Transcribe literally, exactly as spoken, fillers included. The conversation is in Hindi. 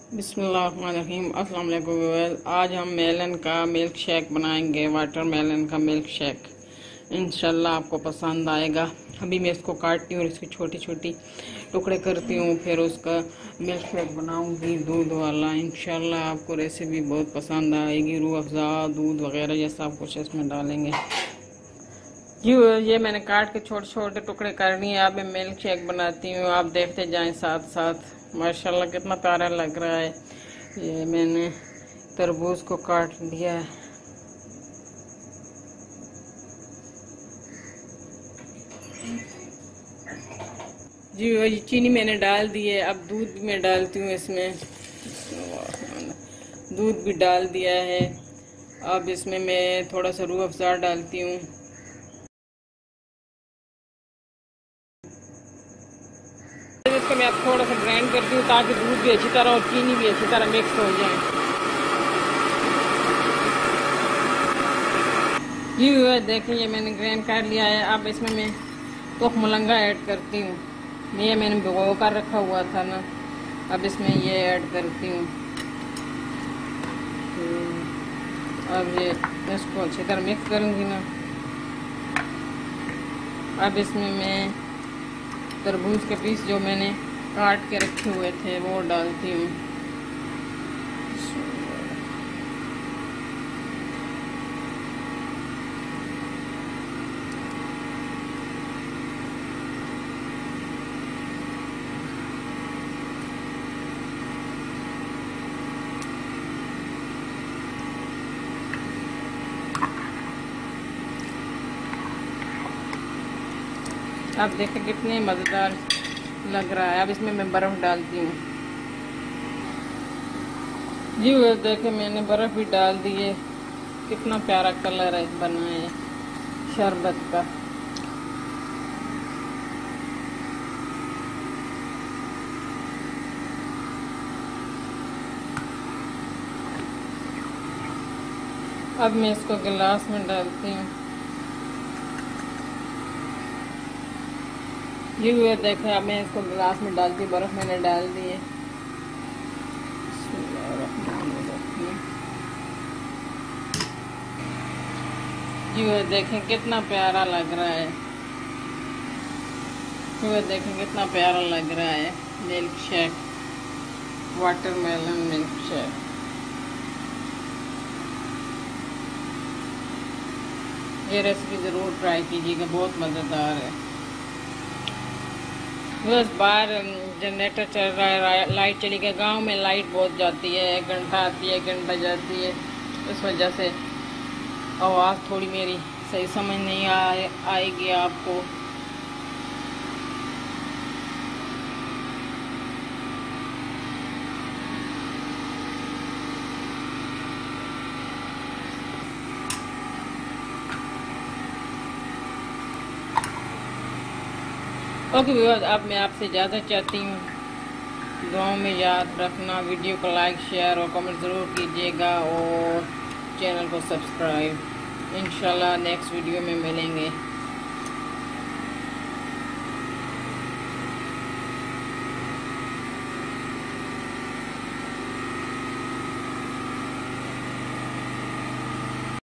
बिस्मिल्लाहिर्रहमानिर्रहीम। अस्सलाम वालेकुम व्यूअर्स। आज हम मेलन का मिल्क शेक बनाएंगे, वाटर मेलन का मिल्क शेक। इंशाल्लाह आपको पसंद आएगा। अभी मैं इसको काटती हूँ और इसकी छोटी छोटी टुकड़े करती हूँ, फिर उसका मिल्क शेक बनाऊंगी दूध वाला। इंशाल्लाह आपको रेसिपी बहुत पसंद आएगी। रूह अफ़ज़ा, दूध वगैरह ये सब कुछ इसमें डालेंगे। ये मैंने काट के छोटे छोटे टुकड़े कर लिए। अब मैं मिल्क शेक बनाती हूँ, आप देखते जाएं साथ साथ। माशाल्लाह कितना प्यारा लग रहा है। ये मैंने तरबूज को काट दिया है। जी ये चीनी मैंने डाल दी है। अब दूध भी मैं डालती हूँ इसमें। दूध भी डाल दिया है। अब इसमें मैं थोड़ा सा रूह अफ़ज़ा डालती हूँ। इसको मैं अब थोड़ा सा ग्राइंड करती हूँ ताकि दूध भी अच्छी तरह और चीनी भी अच्छी तरह मिक्स हो जाए। ये देखें, ये मैंने ग्राइंड कर लिया है। अब इसमें मैं तोख मुलंगा ऐड करती हूँ। ये मैंने भिगो कर रखा हुआ था ना, अब इसमें ये ऐड करती हूँ। अब ये इसको अच्छी तरह मिक्स करूँगी ना। अब इसमें मैं तरबूज के पीस जो मैंने काट के रखे हुए थे वो डालती हूँ। अब देखें कितने मज़ेदार लग रहा है। अब इसमें मैं बर्फ़ डालती हूँ। जी वो देखें, मैंने बर्फ़ भी डाल दी है। कितना प्यारा कलर है बना है शरबत का। अब मैं इसको गिलास में डालती हूँ। ये हुए देखें, अब मैं इसको गिलास में डालती हूँ। बर्फ़ मैंने डाल दी है। जी वो देखें कितना प्यारा लग रहा है। वो देखें कितना प्यारा लग रहा है milk shake, watermelon milk shake. ये रेसिपी ज़रूर ट्राई कीजिएगा, बहुत मज़ेदार है। बस बाहर जनरेटर चल रहा है, लाइट चली गई। गांव में लाइट बहुत जाती है, एक घंटा आती है, एक घंटा जाती है। इस वजह से आवाज़ थोड़ी मेरी सही समझ नहीं आए आएगी आपको। ओके व्यूअर्स, अब मैं आपसे इजाज़त चाहती हूँ। दुआओं में याद रखना। वीडियो को लाइक, शेयर और कमेंट ज़रूर कीजिएगा और चैनल को सब्सक्राइब। इंशाल्लाह नेक्स्ट वीडियो में मिलेंगे।